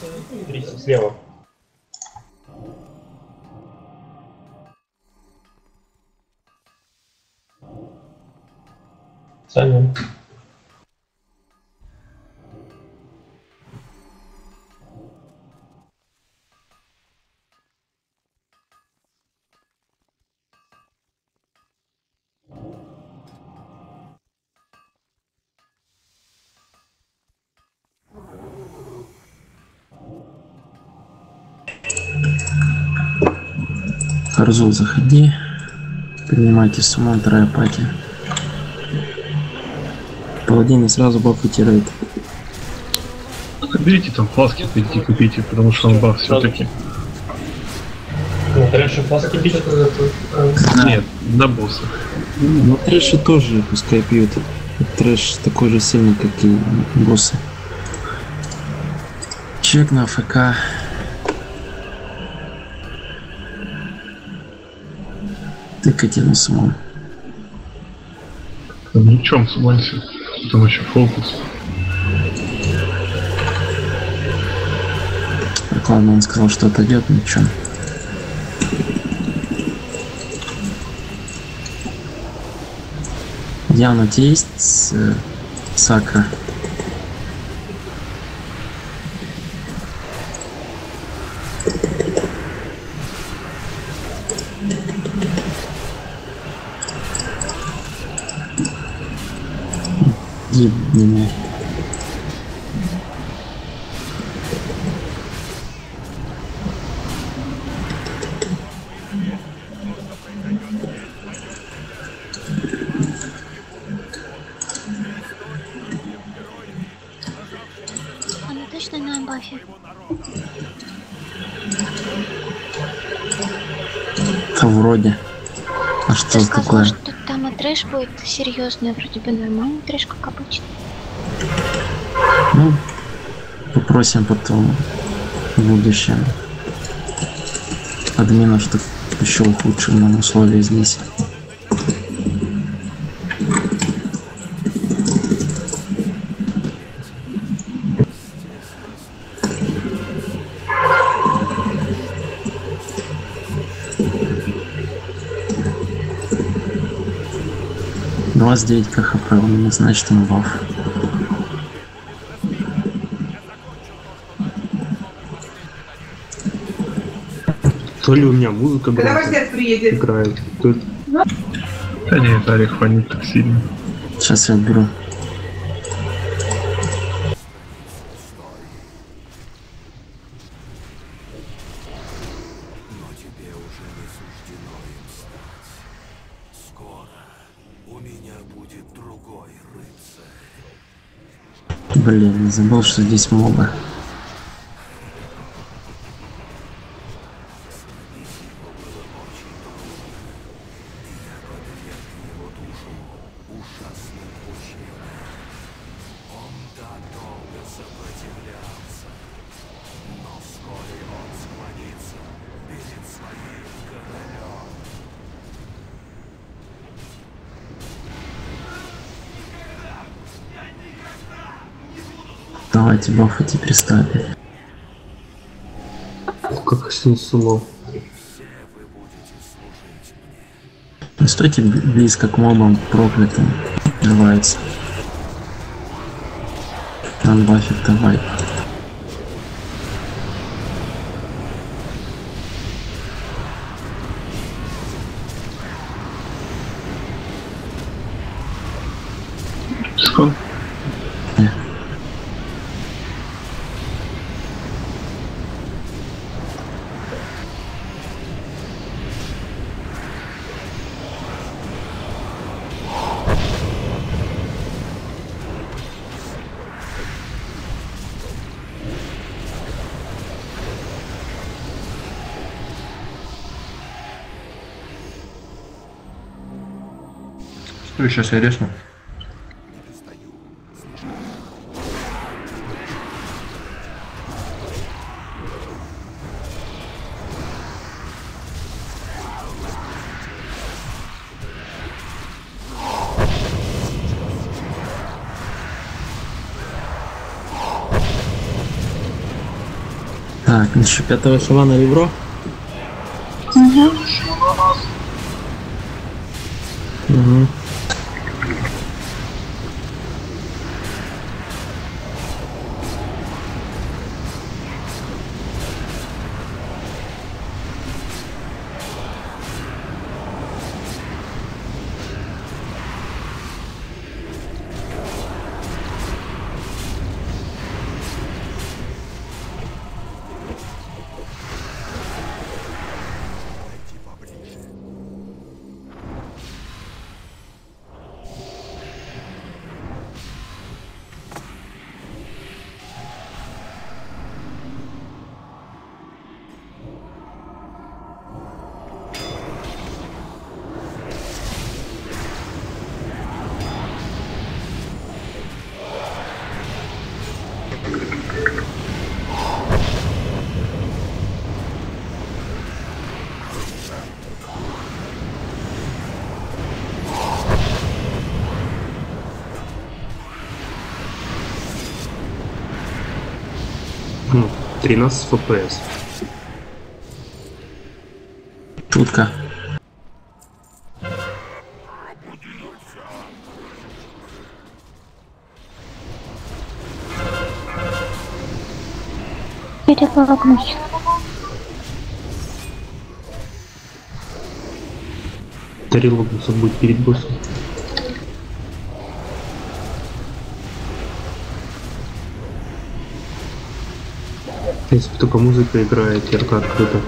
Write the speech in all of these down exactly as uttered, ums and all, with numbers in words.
Тридцать слева. Саня. Харзул, заходи. Принимайте суммон, вторая пати. Паладины сразу бафайте рейд. Берите там фласки, идите купите, потому что он баф все-таки. На трэше фласки пить? Нет, на босса. Но трэши тоже пускай пьют. Трэш такой же сильный, как и боссы. Чек на АФК. Тыкайте на суммон. Там ни в чем суммонься. Там еще фокус. Так, ладно, он сказал, что отойдет, ничего. Диана, у тебя есть э, сакра? Ебаный. Она точно на бафе? Да вроде. А что Ты сказал, такое? что там и трэш будет серьезный, вроде бы нормальный трэш, как обычно. Ну, попросим потом в будущем админа, чтобы еще ухудшил нам условия здесь. двадцать девять КХП, он не значит, он баф. То ли у меня музыка Когда отец приедет? играет. Тут... Да нет, Арих фонит так сильно. Сейчас я отберу. Блин, не забыл, что здесь моба. Давайте бафайте пристали. Как снесло. Не стойте близко к мобам проклятым. Взрывается. Нам бафик давай. Скон? Что, сейчас я резну? Так, еще пятого шалана ребро. Угу. Угу. Ну, тринадцать эф пи эс. Шутка. Переполкнуть. Тарелогнуться будет перед боссом. Если только музыка играет, ярко открыто.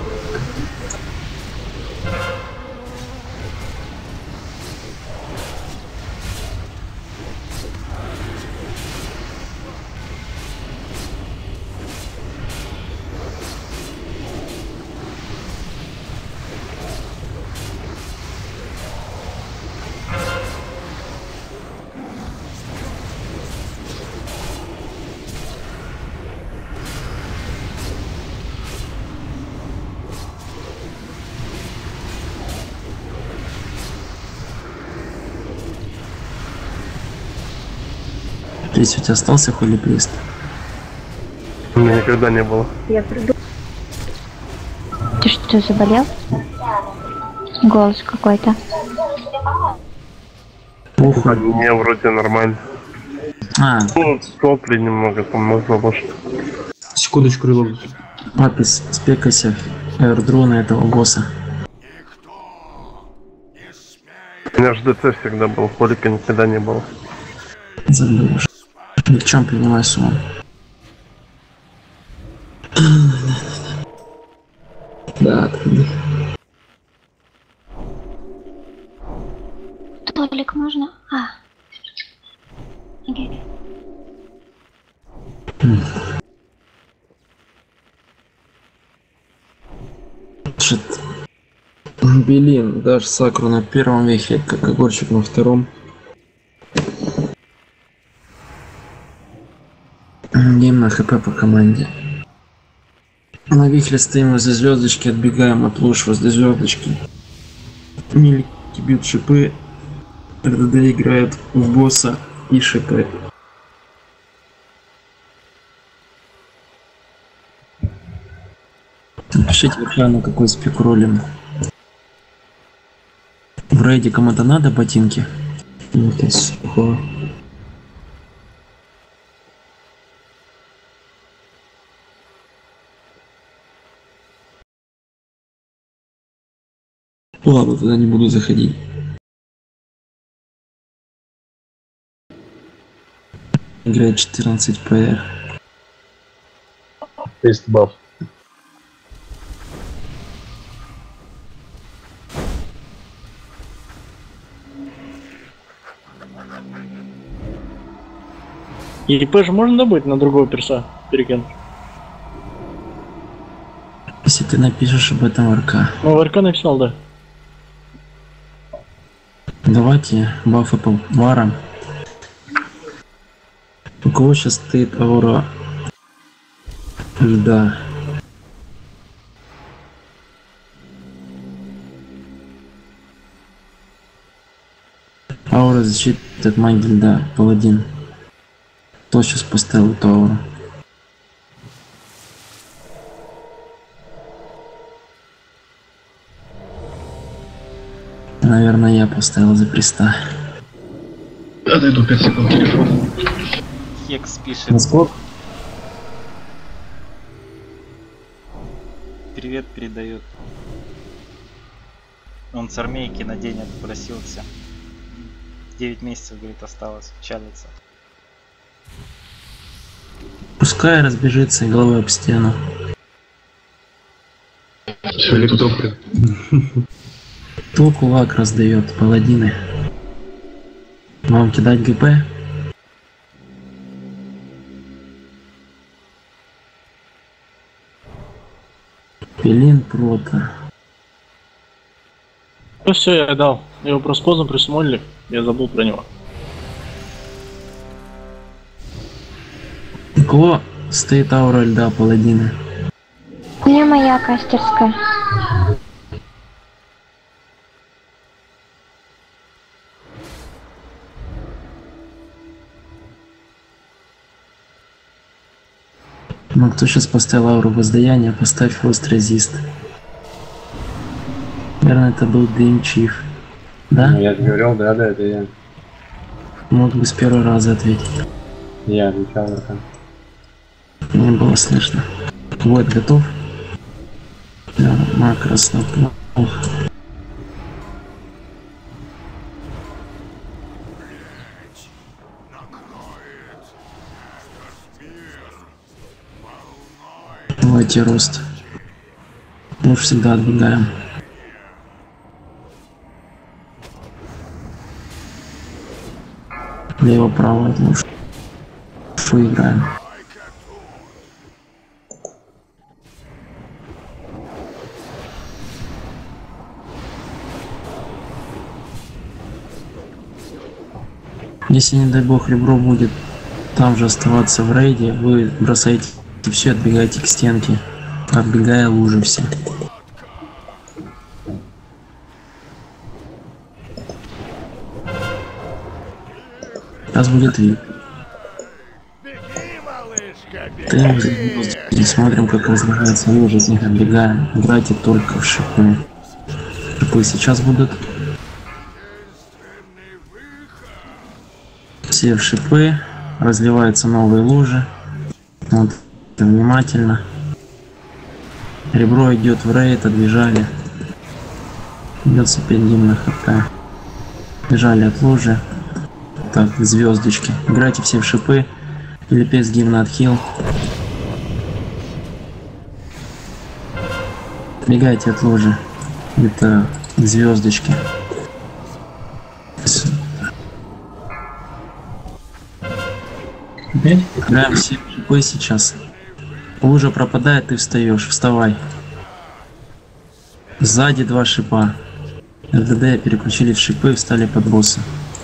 Здесь у тебя остался холиплист? У меня никогда не было. Я приду. Ты что, заболел? Голос какой-то. Похуй. Мне вроде нормально. А, Ну, сопли немного, там можно может. Секундочку, релогнусь. Апис, спекайся аэрдрона этого босса. У меня же ДЦ всегда был, холика никогда не было. Забыл. Ни в чем принимай сумму. Да, отходи. Толик, можно? А. Окей. Шит. Белин, дашь сакру на первом вехе, как огурчик на втором. Гейм на хп по команде. На вихле стоим возле звездочки, отбегаем от луж возле звездочки. Милики бьют шипы, РДД играет в босса и шипы. Напишите в экрану, какой спик ролим. В рейде кому-то надо ботинки? Вот и сухо. Ладно, туда не буду заходить. Играет четырнадцать пэ. Есть баф. И ИП же можно добыть на другого перса перекинуть? Если ты напишешь об этом в РК. Ну, в РК написал, да. Давайте бафы по варам. У кого сейчас стоит аура льда? Аура защиты от магии льда, паладин. Кто сейчас поставил эту ауру? Наверное, я поставил за приста. Отойду пять секунд телефон. Хекс пишет. Насколько? Привет передает. Он с армейки на день отпросился. девять месяцев, говорит, осталось. Чалится. Пускай разбежится и головой об стену. Все, лептоп. Кто кулак раздает? Паладины. Вам кидать ГП? Пелин Прота. Ну все, я дал. Его просто поздно присмотрели. Я забыл про него. У кого стоит аура льда, паладины? У меня моя кастерская. Ну кто сейчас поставил ауру воздаяния, поставь фрост резист. Наверное, это был Дэм Чиф. Да? Я же говорил, да, да, это я. Мог бы с первого раза ответить. Я отвечал на это. Не было слышно. Вот, готов? Да, макрос напал. Давайте рост. Мы же всегда отбегаем. Лево-право от луж. Шо играем. Если, не дай бог, ребро будет там же оставаться в рейде, вы бросаете все, отбегаете к стенке, отбегая лужи все. Сейчас будет вид. Ты смотрим, как разлагается лужа, из них отбегаем. Играйте только в шипы. Шипы сейчас будут. Все в шипы. Разливаются новые лужи. Вот, внимательно. Ребро идет в рейд, отбежали. Идется пять гимн на хп. Бежали от лужи. Так, звездочки. Играйте все в шипы. Или пес гимна отхил. Бегайте от лужи. Это звездочки. Играем все в шипы сейчас. Лужа пропадает, ты встаешь. Вставай. Сзади два шипа. РДД переключили в шипы и встали под босса.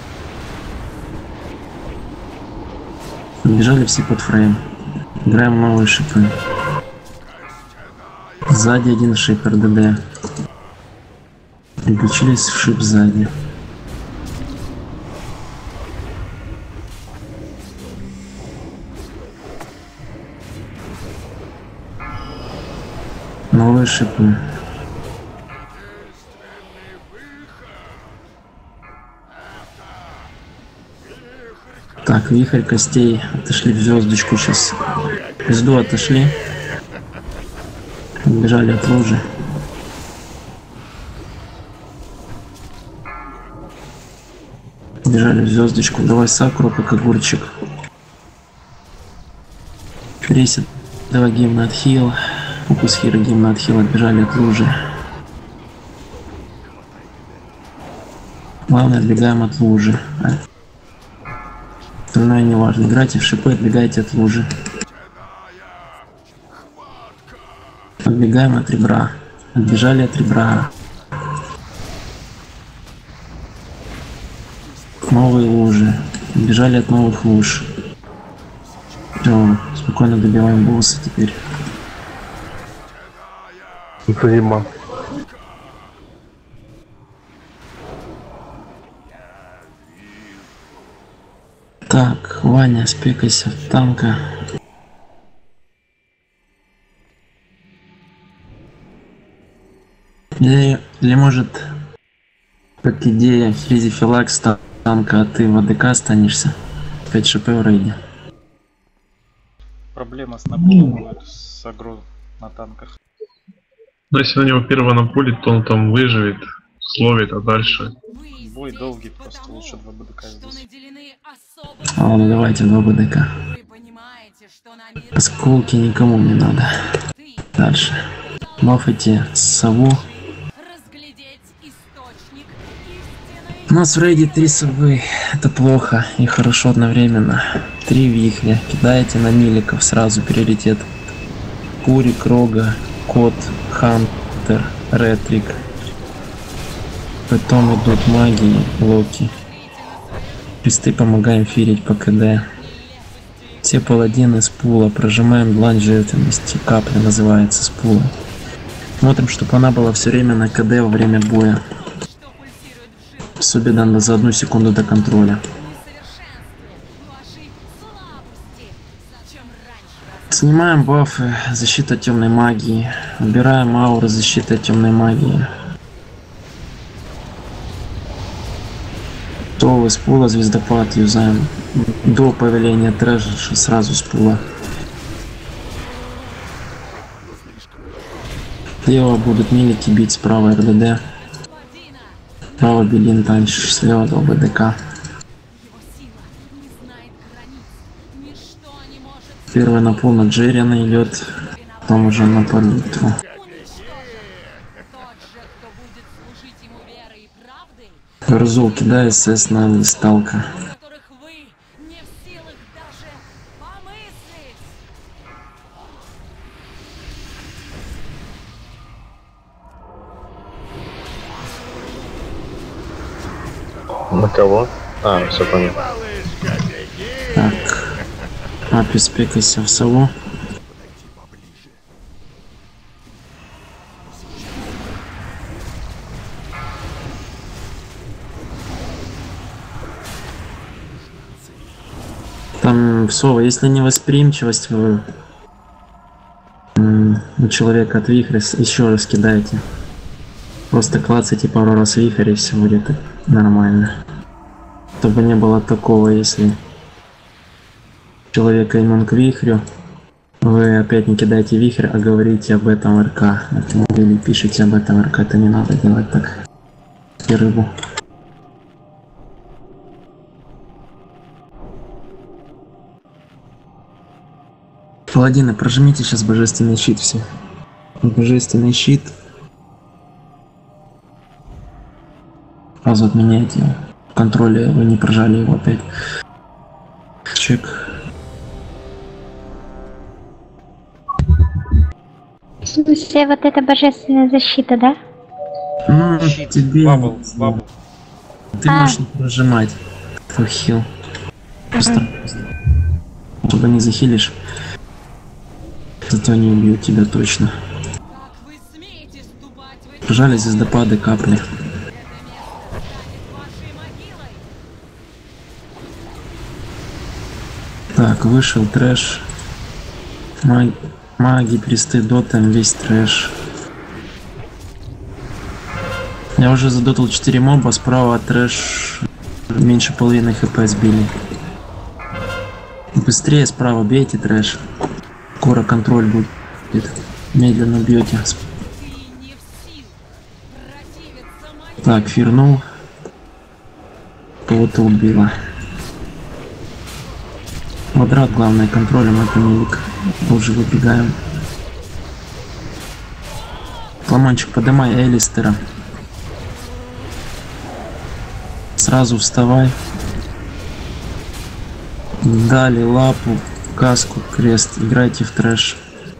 Бежали все под фрейм. Играем новые шипы. Сзади один шип РДД. Переключились в шип сзади. Новые шипы. Так, вихрь костей. Отошли в звездочку сейчас. В пизду отошли. Бежали от лужи. Бежали в звездочку. Давай сакру, как огурчик. Ресет. Давай гимн отхил. Фокус хира гимн отхил. Отбежали от лужи. Главное, отбегаем от лужи. Остальное не важно. Играйте в шипы, отбегайте от лужи. Отбегаем от ребра. Отбежали от ребра. Новые лужи. Отбежали от новых луж. Все, спокойно добиваем босса теперь. Занимал. Так, Ваня, спекайся в танка. Или, или может Как идея, Фризи Филакс танка, а ты в АДК останешься. пять шп в рейде. Проблема с наполом будет с агро на танках. Но если на него первого напулить, то он там выживет, словит, а дальше... Бой долгий, просто лучше два БДК здесь. Ладно, давайте два БДК. Осколки никому не надо. Дальше. Бафайте сову. У нас в рейде три совы. Это плохо и хорошо одновременно. Три вихря. Кидаете на миликов сразу приоритет. Курик, Рога, Кот, Хантер, Ретрик. Потом идут магии, Локи. Кресты помогаем фирить по КД. Все паладины с пула. Прожимаем длань жертвенности. Капля называется с пула. Смотрим, чтобы она была все время на КД во время боя. Особенно за одну секунду до контроля. Снимаем бафы, защита темной магии. Убираем ауры, защита темной магии. То из пула звездопад юзаем. До появления трэша сразу с пула. Слева будут милики бить, справа РДД. Справа Белин танчишь, слева два БДК. Первый напул на Джерриана идет, потом уже на палитру. Рзул кидает СС на листалка. На кого? А, все понятно. Так. Апи спекайся в сову. Там сова, если не восприимчивость вы, у человека от вихря, еще раз кидайте. Просто клацайте пару раз вихрь, и все будет нормально. Чтобы не было такого, если человека иммун к вихрю, вы опять не кидаете вихрь, а говорите об этом РК. Или пишите об этом РК, это не надо делать так. И рыбу. Паладины, прожмите сейчас божественный щит все. Божественный щит. Сразу отменяйте его. В контроле вы не прожали его опять. Чек. В смысле, вот это божественная защита, да? Ну, Щит, тебе... бабл, бабл. Ты А. можешь не прожимать. Твой хил. Просто... Чтобы не захилишь. Зато они убьют тебя точно. Прожали звездопады, капли. Так, вышел трэш. Маг... Маги, присты, дотем, весь трэш. Я уже задотал четыре моба, справа трэш меньше половины хп сбили. Быстрее справа бейте трэш. Скоро контроль будет. Медленно бьете. Так, фирнул. Кого-то убило. Квадрат, главное, контролем, это милик. Уже выбегаем. Фламанчик, подымай Элистера. Сразу вставай. Дали лапу, каску, крест. Играйте в трэш.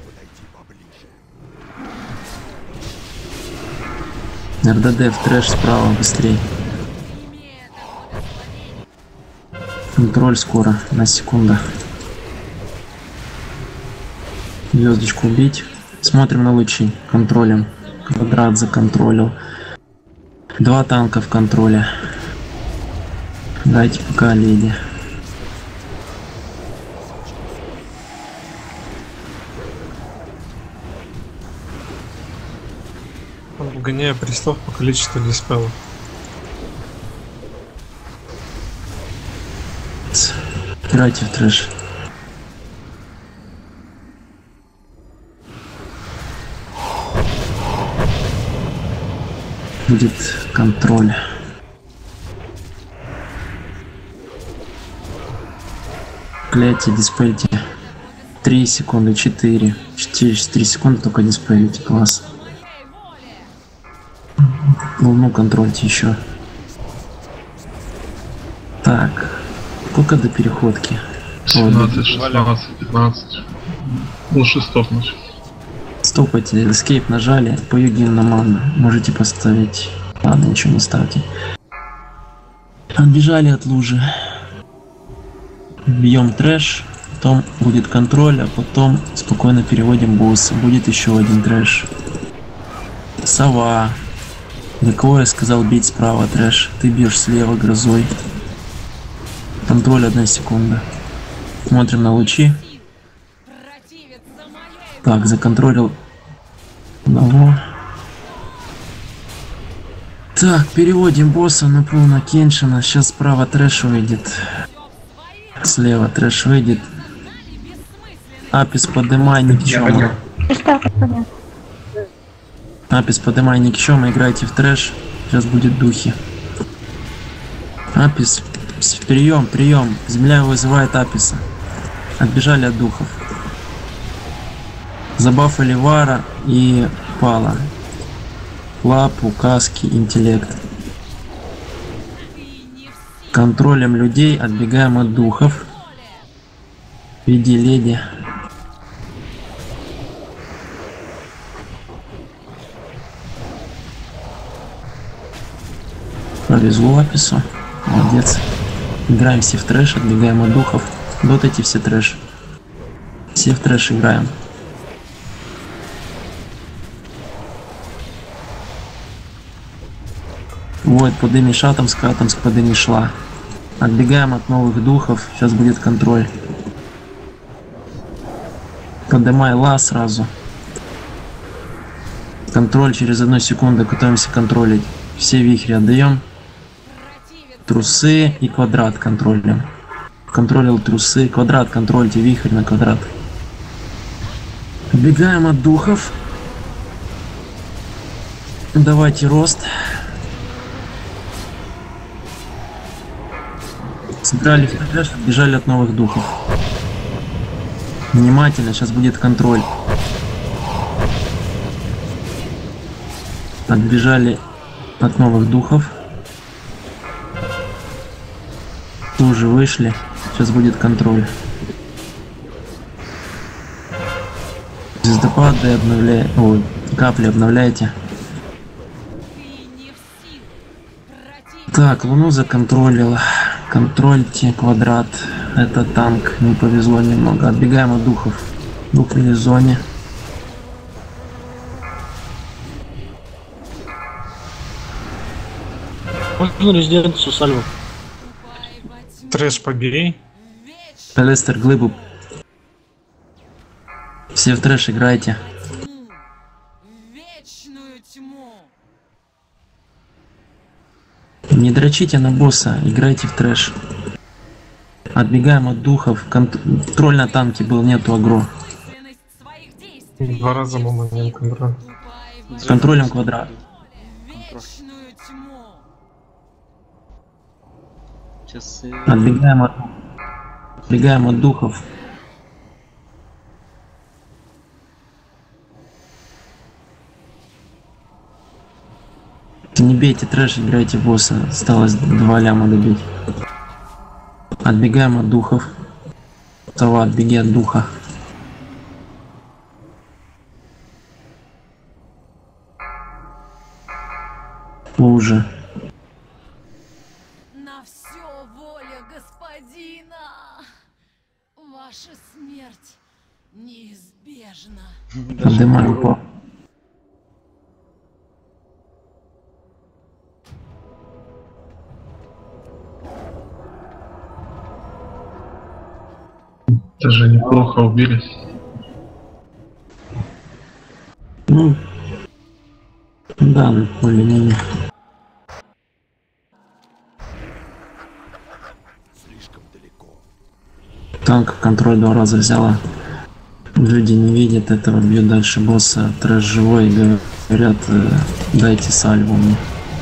РДД в трэш справа, быстрей. Контроль скоро, на секунду. Звездочку убить. Смотрим на лучи. Контролем. Квадрат законтролил. Два танка в контроле. Дайте пока леди. Вгоняя пристав по количеству диспелов. Играйте в трэш. Будет контроль. Проклятие, диспельте. Три секунды, четыре. Четыре, три секунды только диспельте. Класс. Луну контрольте еще. Так. Сколько до переходки? семнадцать, шестнадцать, пятнадцать. Лучше стопнуть. Стопайте, escape нажали, по югин на ману. Можете поставить. Ладно, ничего не ставьте. Отбежали от лужи. Бьем трэш, потом будет контроль, а потом спокойно переводим босса. Будет еще один трэш. Сова. Для кого я сказал бить справа трэш? Ты бьешь слева грозой. Контроль одна секунда. Смотрим на лучи. Так, законтролил одного. Так, переводим босса на пул на Кеншина. Сейчас справа трэш выйдет. Слева трэш выйдет. Апис подымай, никчема. Апис подымай, никчема, играйте в трэш. Сейчас будет духи. Апис, прием, прием. Земля вызывает Аписа. Отбежали от духов. Забафали Вара и Пала. Лапу, каски, интеллект. Контролем людей, отбегаем от духов. Веди леди. Повезло Апису. Молодец. Играем все в трэш, отбегаем от духов. Дотайте все трэш. Все в трэш играем. Вот, подыми Атомск, Атомск подыми шла. Отбегаем от новых духов, сейчас будет контроль. Подымай ла сразу. Контроль через одну секунду, готовимся контролить. Все вихри отдаем. Трусы и квадрат контролем. Контролил трусы, квадрат контрольте, вихрь на квадрат. Отбегаем от духов. Давайте рост. Сыграли в трэш, отбежали от новых духов. Внимательно, сейчас будет контроль. Отбежали от новых духов. Уже вышли. Сейчас будет контроль. Звездопады обновляйте. Ой, капли обновляйте. Так, Луну законтролил. Контрольте квадрат. Это танк. Не повезло немного. Отбегаем от духов. Дух в зоне. Можно резиденцию сальву. Трэш побей. Элестер, глыбу. Все в трэш играйте. Не дрочите на босса, играйте в трэш. Отбегаем от духов. Контроль на танке был, нету агро. Два раза был момент контроля. С контролем квадрат. Сейчас... Отбегаем от... Отбегаем от духов. Не бейте трэш, играйте босса. Осталось два ляма добить. Отбегаем от духов. Сова, отбеги от духа. Лужи. На все воля господина. Ваша смерть неизбежна. Поднимаем по. Даже неплохо убили. Ну, да, более-менее. Слишком далеко. Танк контроль два раза взяла. Люди не видят этого, бьют дальше босса. Трэш живой, говорят, э, дайте сальву мне.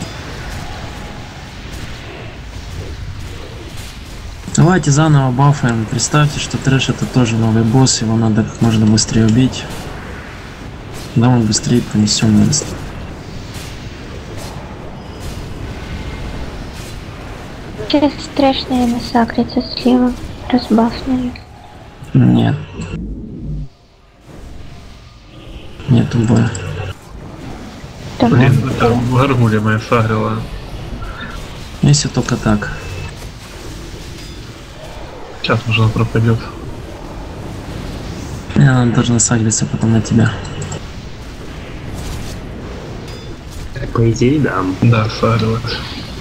Давайте заново бафаем. Представьте, что трэш это тоже новый босс, его надо как можно быстрее убить. Да, мы быстрее понесем место. Сейчас трэш, наверное, сагрится слева. Разбафнули. Нет. Нету боя. Блин, это гаргулья моя сагрила. Если только так. Сейчас, может, она пропадет. И она должна сагриться потом на тебя. По идее, да. Да, сагрилась.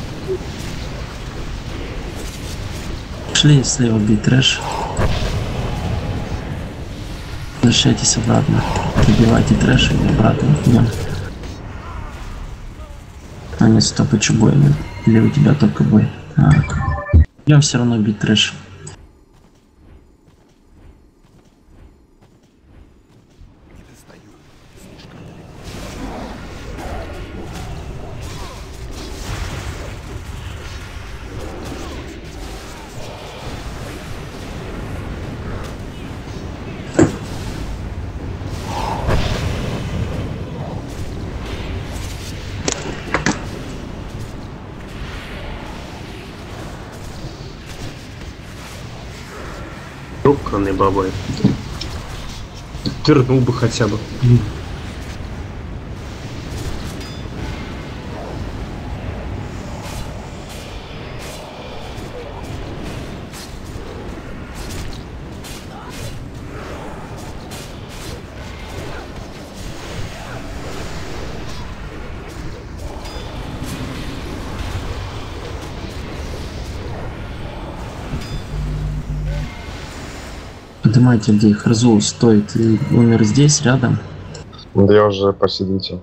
Шли слева бить трэш. Возвращайтесь обратно. Прибивайте трэш и обратно идем. А нет, стоп, и че бой? Или у тебя только бой? А. Идем все равно бить трэш. Ёбаный бабой. Тырнул бы хотя бы. Поднимайте людей, Харзул стоит. Ты умер здесь, рядом? Да я уже посидите.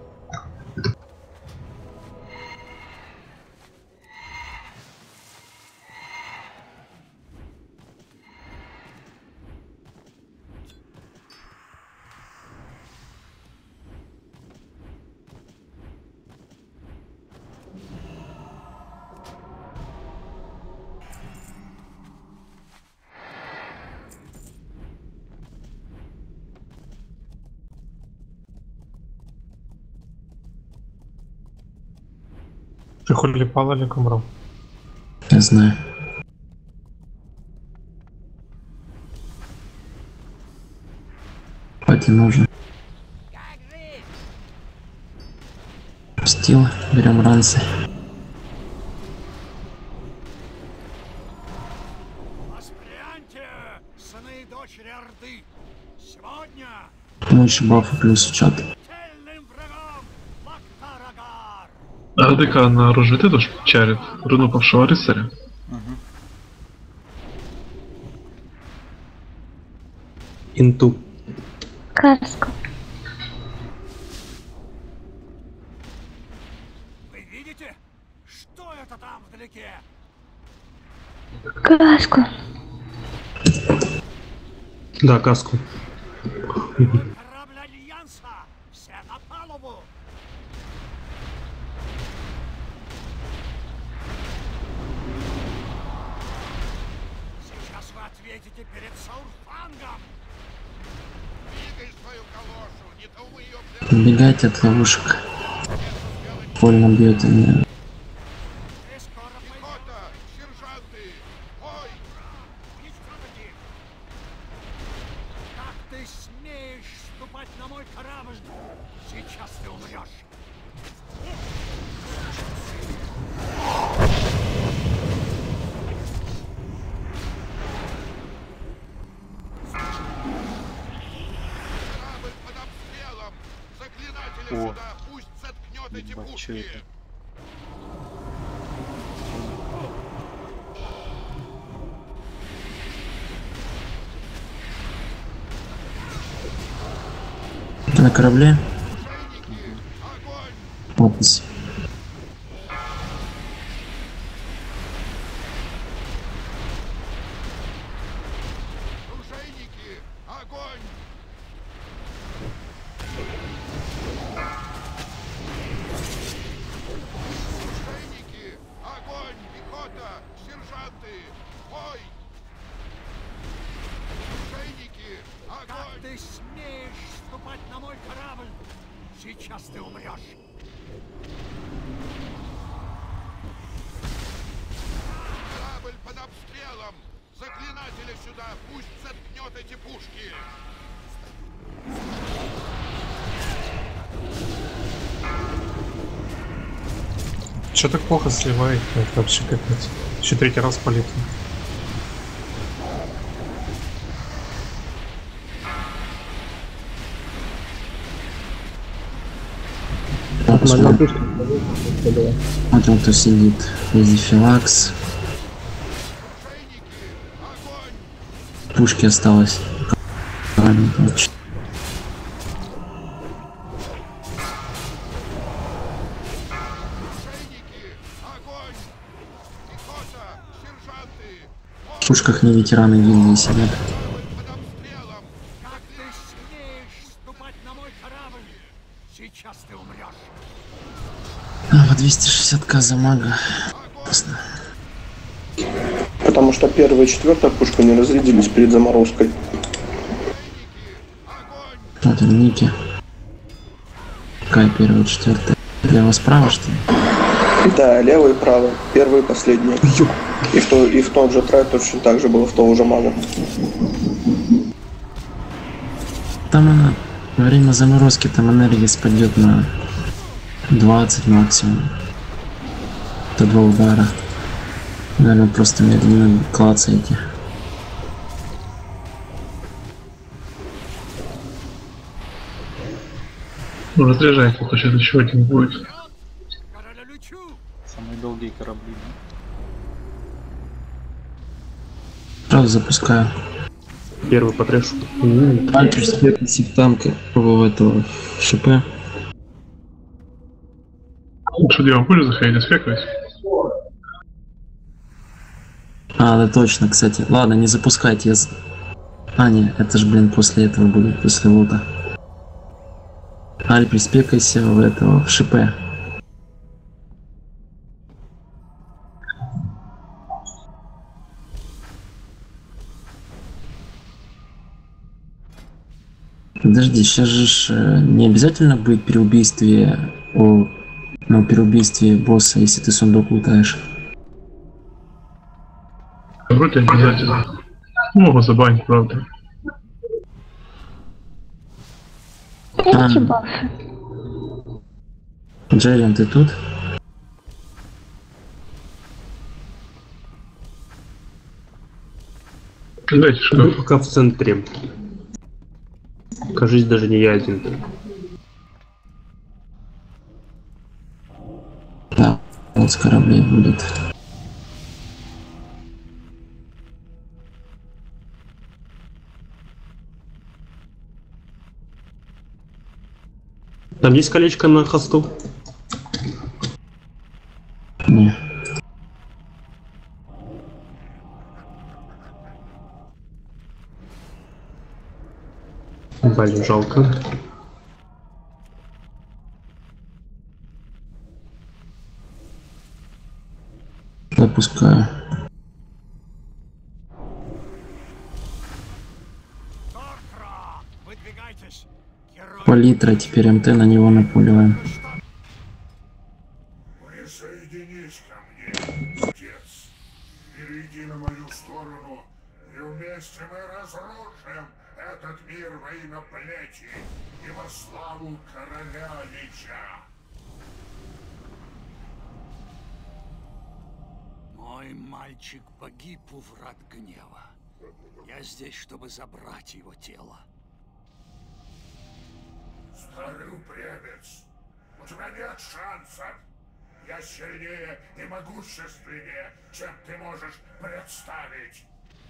Ты хули пала или кумрал? Не знаю. Пати нужно. Стил, берем ранцы. Мощь бафа плюс в чат. А ДК на оружие ты тоже чарит? Руну павшего рыцаря? Угу. Инту. Каску. Вы видите? Что это там вдалеке? Каску. Да, каску. Корабль Альянса! Все на палубу! Сейчас вы ответите перед Саурфангом! Двигай свою калошу, не то мы ее... Убегайте от ловушек. Больно бьет меня. О, ебать, чё это? На корабле. Опись. сержанты! Ой! Оружейники! Огонь! Ты смеешь ступать на мой корабль? Сейчас ты умрешь. Корабль под обстрелом! Заклинателя сюда! Пусть заткнет эти пушки! Че так плохо сливает? Это вообще капец. Еще третий раз полетел. Вот он кто сидит. Эзифилакс. Пушки осталось. В пушках не ветераны гильдии сидят. Как ты смеешь ступать на мой корабль? Сейчас ты умрешь. А, по двести шестьдесят ка за мага. Вкусно. Потому что первая и четвертая пушка не разрядились перед заморозкой. Вот он, Ники. Какая первая, четвертая? Лево справа, что ли? Да, левая и правая. Первая и последняя. И в, то, и в тот же трек точно так же было в того же мага. Там она во время заморозки там энергия спадет на двадцать максимум. Это два удара. Наверное, просто медленно клацаете. Ну, разряжайте, то сейчас еще один будет. Самые долгие корабли. Сразу запускаю. Первый потряс. Альпус танка в этого ШП. Лучше делом пулю заходить, спекать. А, да точно, кстати. Ладно, не запускайте. Я... А, не, это же, блин, после этого будет, после лута. Аль, приспекайся в этого, в ШП. Подожди, сейчас же ж, э, не обязательно будет при убийстве, о, ну, при убийстве босса, если ты сундук лутаешь. Вроде обязательно. Могу забанить, правда. Эти бафы. Джерриан, ты тут? Дайте шкаф. Ну, пока в центре. Кажись, даже не я один. Да, вот с кораблей будет. Там есть колечко на хосту? Не. Блин, жалко. Запускаю. Палитра, теперь МТ на него напуливаем. Присоединись ко мне, отец. Перейди на мою сторону, и вместе мы разрушим этот мир во имя плети и во славу короля Лича. Мой мальчик погиб у врат гнева. Я здесь, чтобы забрать его тело. Старый упрямец, у тебя нет шансов. Я сильнее и могущественнее, чем ты можешь представить.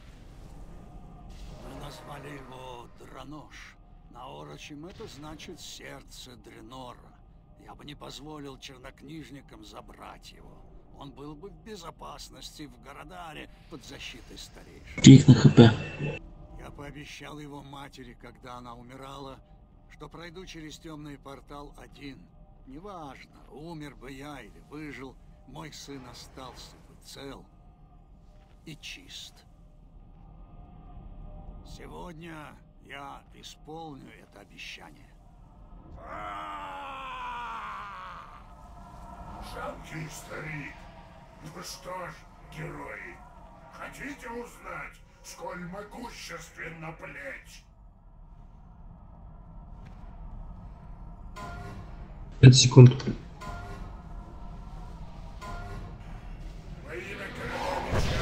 Мы назвали его Дранош. На орочем это значит сердце Дренора. Я бы не позволил чернокнижникам забрать его. Он был бы в безопасности в Городаре под защитой старейшин. Пик на хп. Я пообещал его матери, когда она умирала, что пройду через темный портал один. Неважно, умер бы я или выжил, мой сын остался бы цел. и чист. Сегодня я исполню это обещание. Жалкий старик. Ну что ж, герои, хотите узнать, сколь могущественна плеть? пять секунд. Во имя короля меча.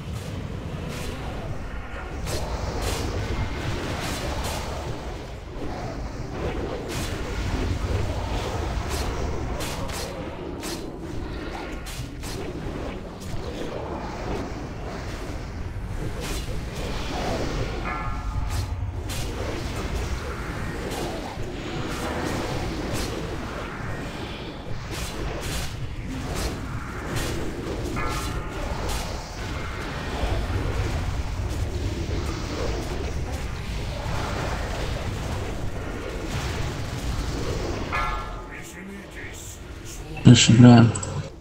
Дальше играем.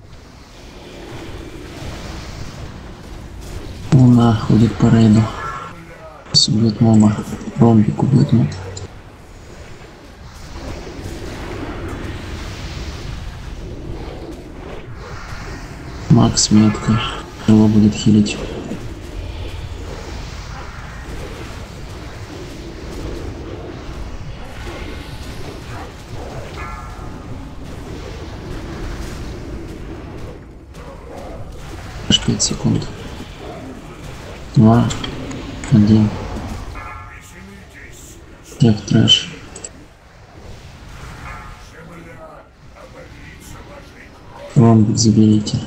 Луна ходит по рейду. Убьет моба. Ромбик убьет моб. Макс метка. Его будет хилить. пять секунд. Два. Один. Тех трэш. Ромбик заберите.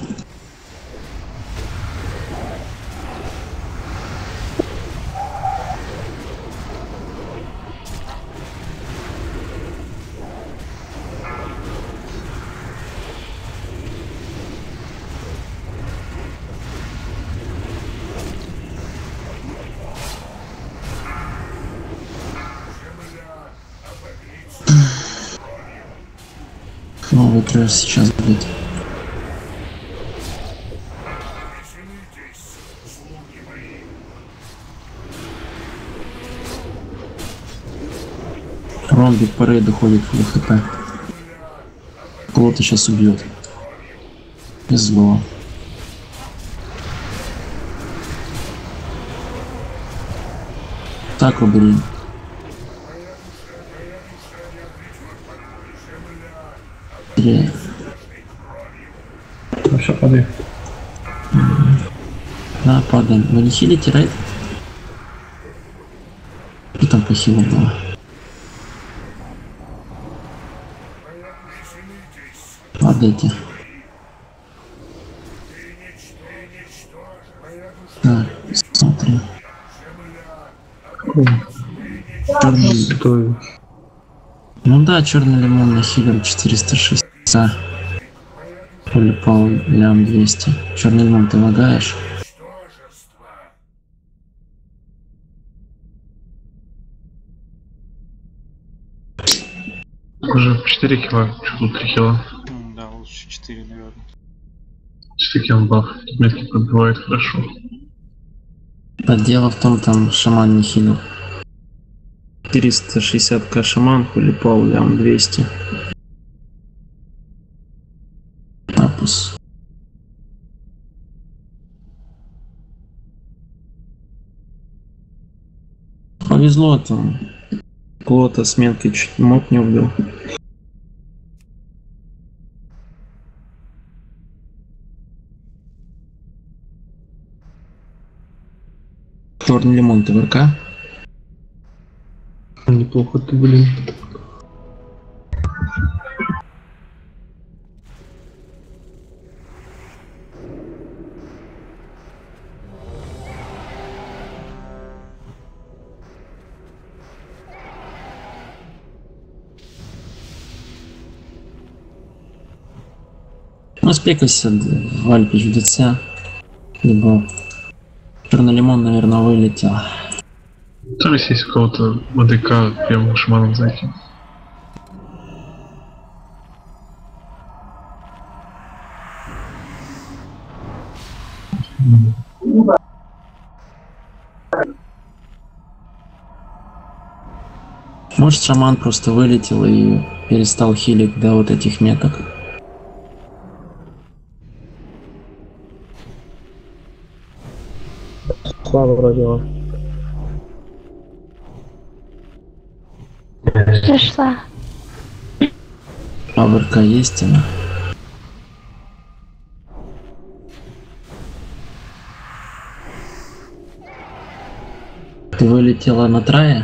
Новый трэш сейчас будет. Ромбик по рейду ходит в хп. Кого-то сейчас убьет. Без злого. Так, блин. Три. Ну все, падай. Да, падаем. Вы не хилите, рейд? Что там по хилу было? Падайте. Да, смотри. Черный. Ну да, черный лимон на хилер четыреста шесть. Полипал лям двести. Черный лимон ты лагаешь? Уже четыре кило, чуть три кило. М, Да, лучше четыре, наверное. четыре кило баф, метки подбивает хорошо. А дело в том, там шаман не хилил. четыреста шестьдесят к шаман, полипал лям двести. Апус. Повезло там. Кого-то с меткой чуть моб не убил. Черный лимон, ты в РК? Неплохо ты, блин. Ну, спекайся в Альпе в ДЦ. Либо черный лимон, наверное, вылетел. Там если есть у кого-то ВДК, прям шаманом зайти. Может, шаман просто вылетел и перестал хилить до вот этих меток. Слава вроде он. Зашла. А ВРК есть она? Ты вылетела на трае?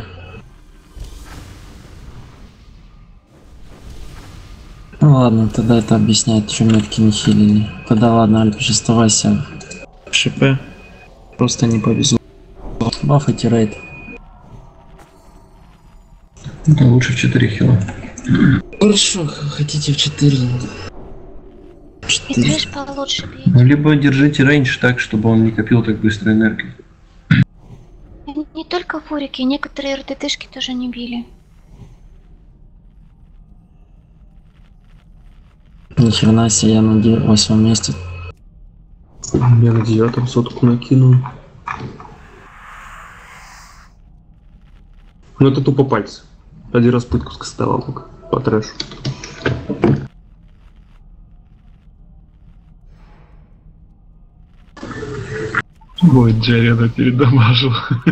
Ну ладно, тогда это объясняет, что метки не хилили. Тогда ладно, Альпиш, оставайся в ШП. Просто не повезло. Бафайте рейд. Да лучше в четыре хила. Хорошо, хотите в четыре. И трэш получше бить. Ну, либо держите рейндж так, чтобы он не копил так быстро энергию. Не только фурики, некоторые РТТшки тоже не били. Ни хрена себе, я на де- восьмом месте. Я на девятом сотку накинул. Ну это тупо пальцы. Один раз пытку скастовал только по трэшу. Ой, Джареда передамажил.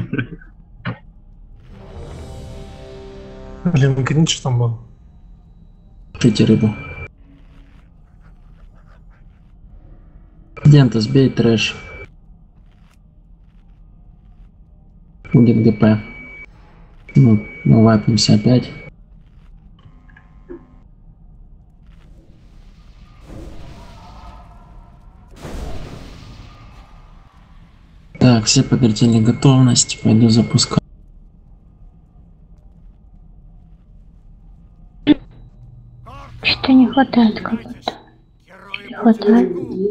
Блин, Гринч там был. Пейте рыбу. Дента, сбей трэш. Будет ГП. Ну, мы вайпнемся опять. Так, все подтвердили готовность. Пойду запускать. Что не хватает кого-то? Не хватает.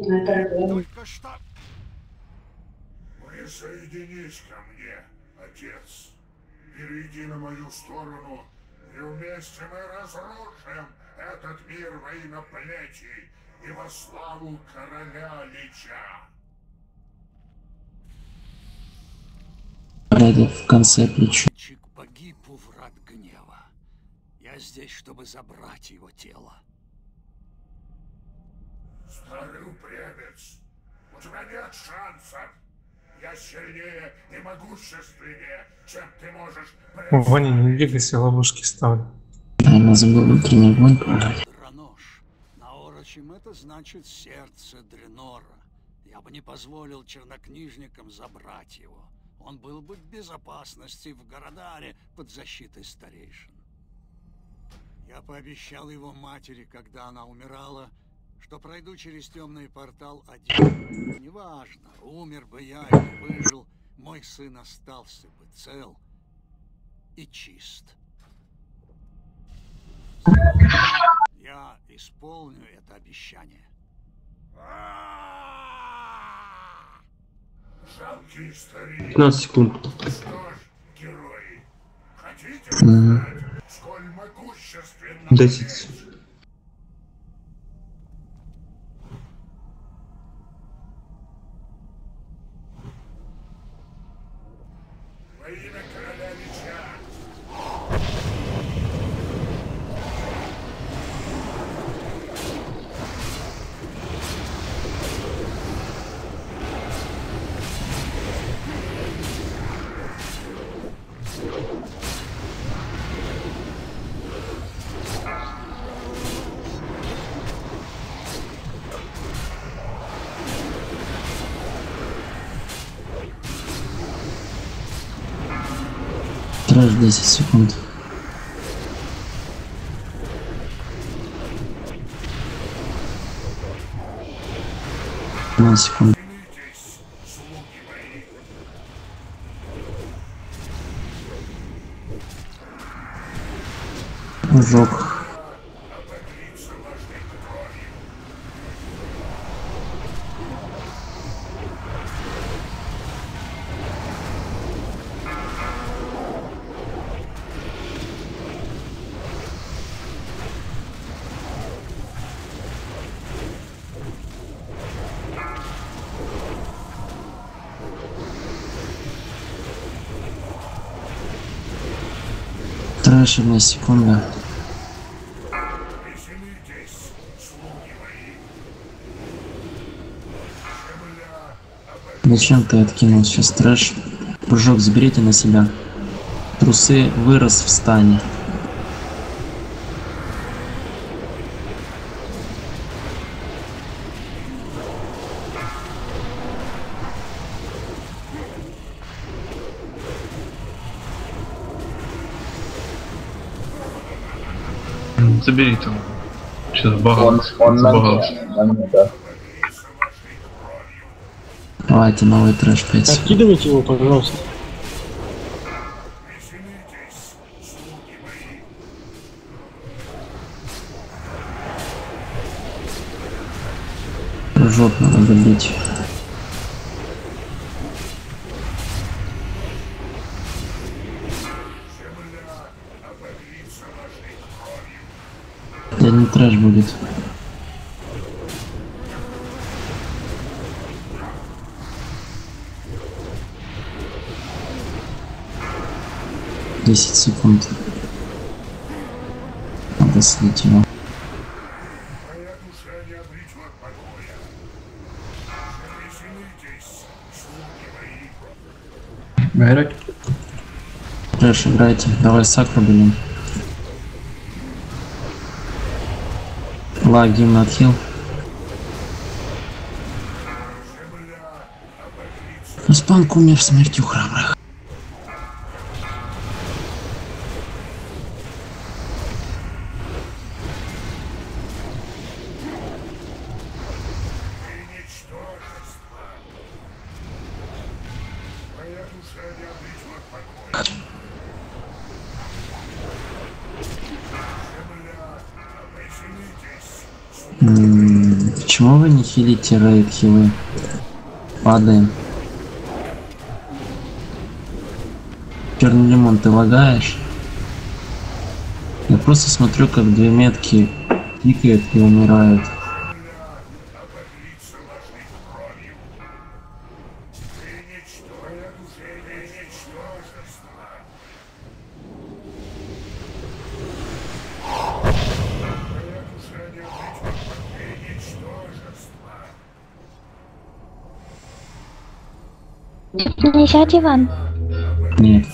Присоединись ко мне, отец. Перейди на мою сторону, и вместе мы разрушим этот мир во имя плети и во славу короля Лича. Ради в конце плечу. Чик погиб у врат гнева. Я здесь, чтобы забрать его тело. Старый упрямец, у тебя нет шансов. Я сильнее и могущественнее, чем ты можешь представить. Ваня, не двигайся, ловушки ставлю. Наверное, забыл внутренний огонь продать. Дранош. На орочем это значит сердце Дренора. Я бы не позволил чернокнижникам забрать его. Он был бы в безопасности в Городаре под защитой старейшин. Я пообещал его матери, когда она умирала, что пройду через темный портал один. Неважно, умер бы я или выжил, мой сын остался бы цел и чист. Я исполню это обещание. Жалкий старик. пятнадцать секунд. Что ж, герои, хотите узнать, сколь могущественно десять. во имя короля Лича? Трэш десять секунд. пятнадцать секунд. Жок. Трэш, одна секунда. Зачем ты откинул сейчас трэш? Прыжок заберите на себя. Трусы вырос в стане. Забери там. Сейчас багался. Он на Забагался. мне, на мне, да. Давайте новый трэш пять. Откидывайте его, пожалуйста. Прыжок надо добить. Один трэш будет. Десять секунд. Надо слить его. Играть? Трэш, играйте. Давай сакру, блин. Ла, гимн отхил. Спанк умер смертью храбрых. М-м, почему вы не хилите рейд хилы? Падаем. Черный лимон, ты лагаешь? Я просто смотрю, как две метки тикают и умирают. Нельзя диван. Нет.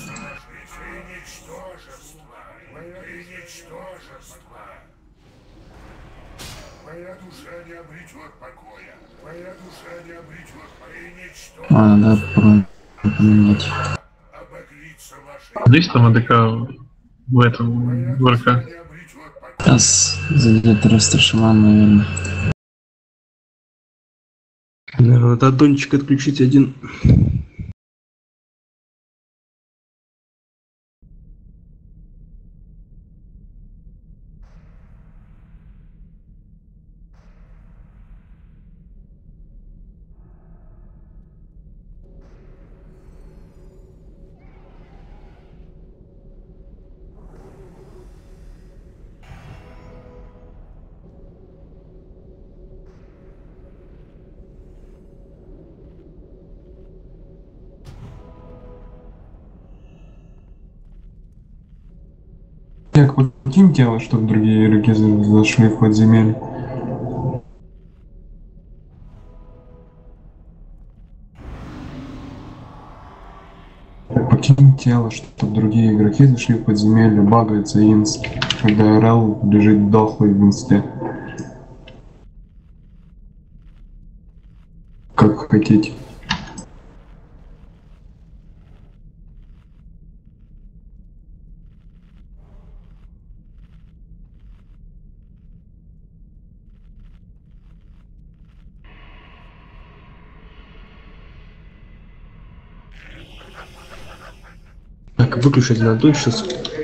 А, да, попробуем поменять. Здесь там АДК в этом, в РК. Сейчас зайдет Расташиман, наверное. Наверное, надо аддончик отключить один. Так, покинь тело, чтобы другие игроки зашли в подземелье. Так, покинь тело, чтобы другие игроки зашли в подземелье. Багается инс, когда РЛ лежит дохлый в инсте. Как хотите. Так, выключить на дочь сейчас.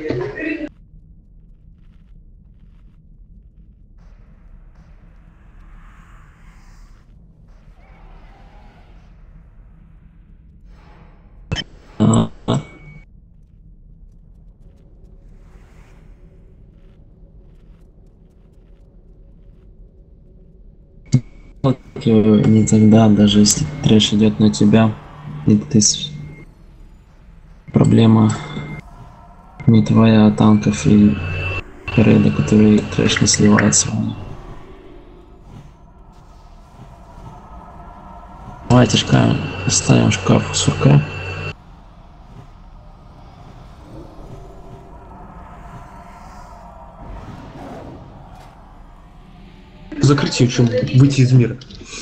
Не тогда, даже если трэш идет на тебя, и ты с... проблема Не твоя, а танков и рейда, который трэш не сливается. Давайте шкаф, ставим шкаф у сурка. Закрытие, чем выйти из мира.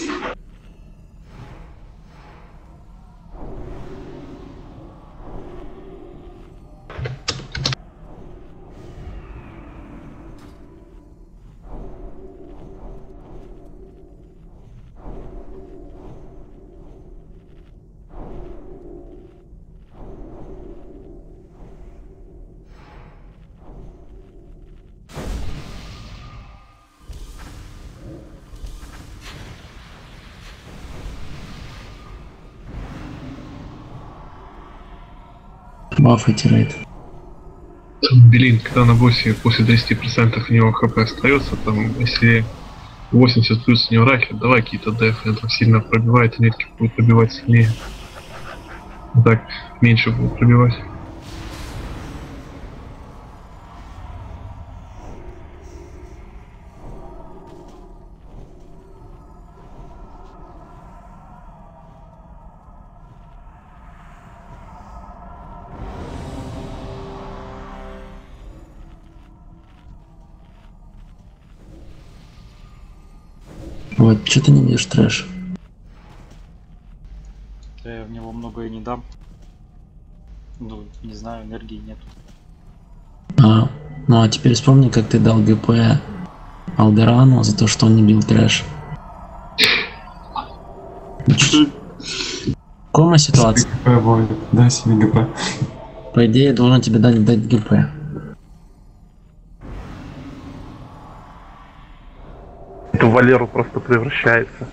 Бафайте рейд. Белин, когда на боссе после тридцати процентов у него хп остается, там, если восемьдесят плюс у него ракет, давай какие-то дефы, это сильно пробивает, энергию будет пробивать сильнее. Так, меньше будет пробивать. Вот, что ты не бьешь трэш? Да я в него много и не дам. Ну, не знаю, энергии нет. А, ну а теперь вспомни, как ты дал ГП Алдерану за то, что он не бил трэш. Кома ситуация? ГП будет, дай себе ГП. По идее, я должен тебе дать, дать ГП. Это Валеру просто превращается.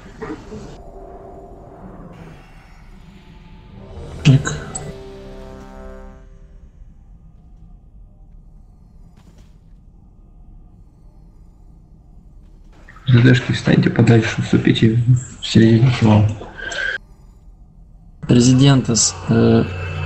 Чек. ЗДшки встаньте подальше, вступите в середине хила. Президентас, э,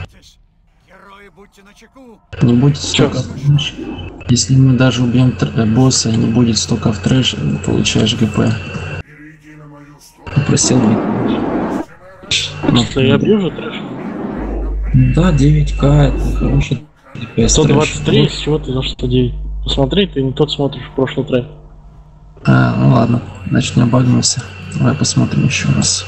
не будет столько. Если мы даже убьем тр- босса и не будет столько в трэш, получаешь ГП. Попросил бы. Что я бью же трэш? Да, девять ка, это хороший ДПС. сто двадцать три, с чего ты за сто девять? Посмотри, ты не тот смотришь в прошлый трек. А, ну ладно, значит не обогнулся. Давай посмотрим еще раз.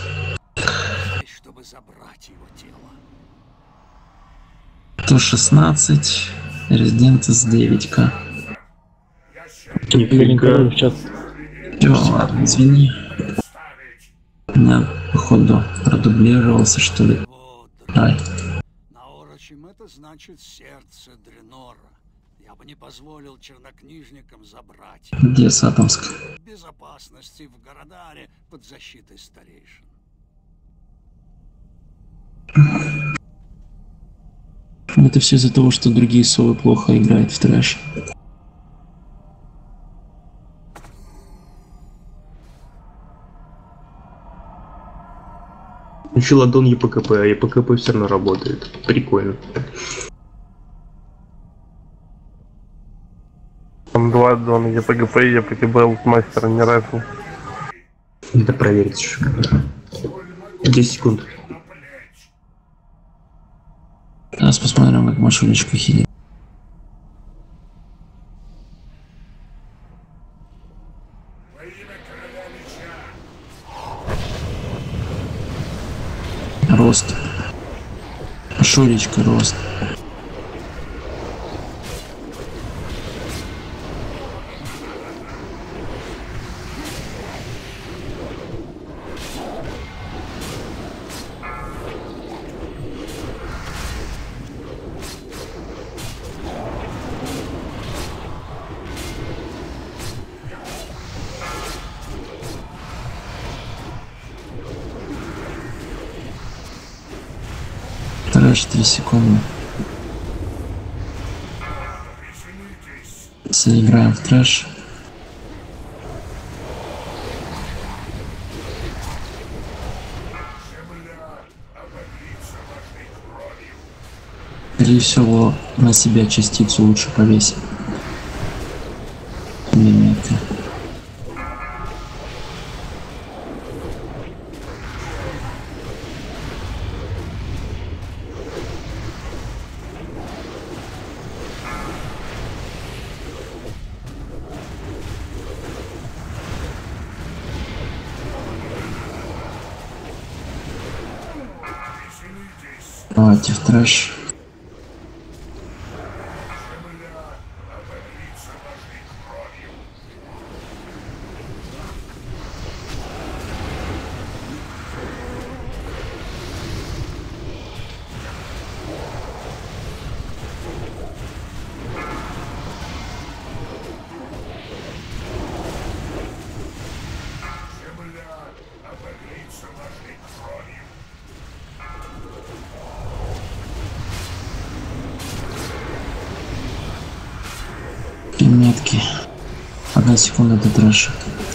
сто шестнадцать, Резидентас девять ка. Блин, в чат. Всё, ладно, извини. У меня, походу, продублировался, что ли. Ай. Наорочим это значит сердце Дренора. Я бы не позволил чернокнижникам забрать его. Где Сатомск? Безопасности в Городаре под защитой старейшин. Это все из-за того, что другие совы плохо играют в трэш. Еще ладон ЕПКП, а ЕПКП все равно работает. Прикольно. Там два аддона, ЕПГП и ЕПКБ мастера не разные. Надо проверить еще. десять секунд. Сейчас посмотрим, как машиночка хилит. Рост. Шуречка, рост. Трэш три секунды. Заиграем в трэш. Скорее всего, на себя частицу лучше повесить. Минеты. Давайте в трэш. Метки. Одна секунда до трэша.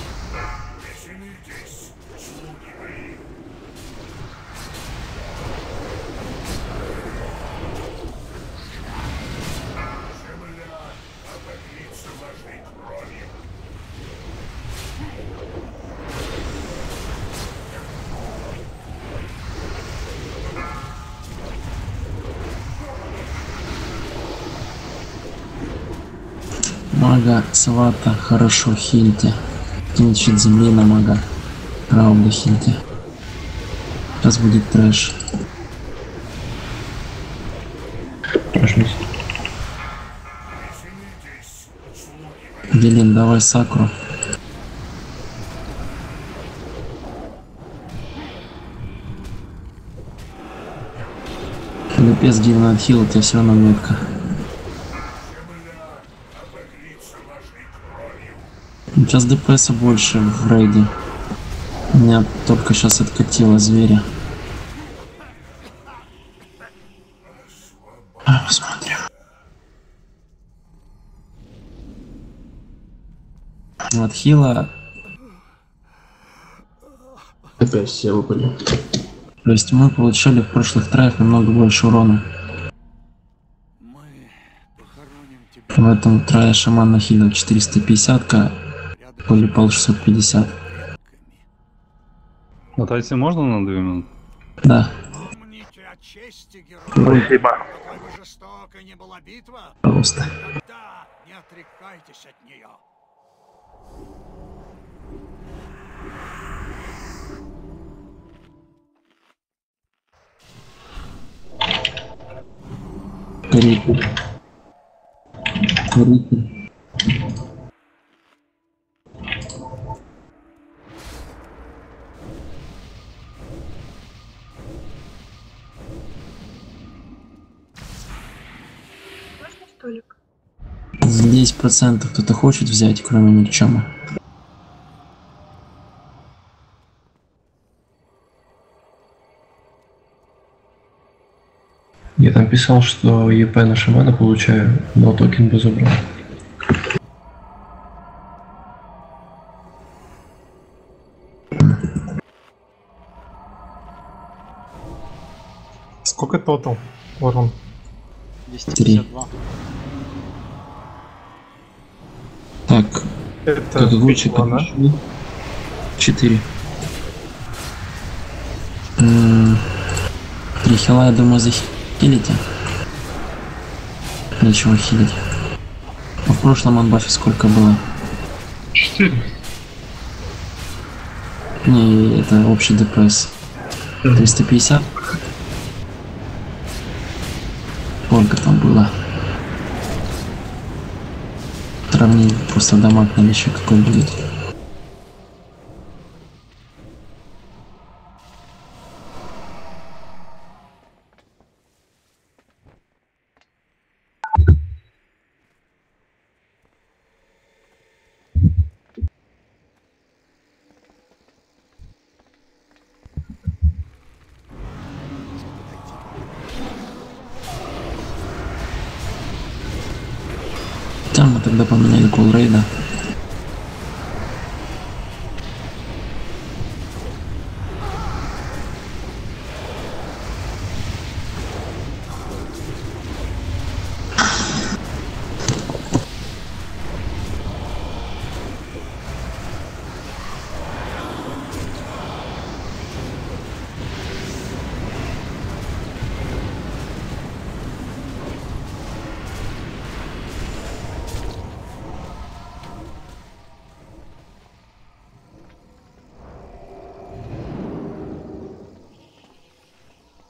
Мага, свата, хорошо, хильте. Кинь щит земли на мага. Правда, хильте. Сейчас будет трэш. Трэшность. Делин, давай сакру. Лепес Дилан отхил, у тебя все равно метка. Сейчас ДПСа больше в рейде. Меня только сейчас откатило зверя. А, посмотрим. От хила. Опять все выпали. То есть мы получали в прошлых траях намного больше урона. В этом трае шаман нахилил четыреста пятьдесят к. Полипал шестьсот пятьдесят. Отойти можно на две минуты? Да. Спасибо. Пожалуйста. Не отрекайтесь от нее. Корректор. Корректор. Столик. За десять процентов кто-то хочет взять, кроме никчема. Я там писал, что ЕП на шамана получаю, но токен бы забрал. Сколько тотал, Ворон? двести пятьдесят два. Так. Это как огурчик да? четыре. Три хила, я думаю, захилите. Нечего хилить. А в прошлом анбафе сколько было? четыре. Не, это общий ДПС. триста пятьдесят. Сколько там было? Сравнить просто дамаг на еще какой будет. Там мы тогда поменяли колл рейда.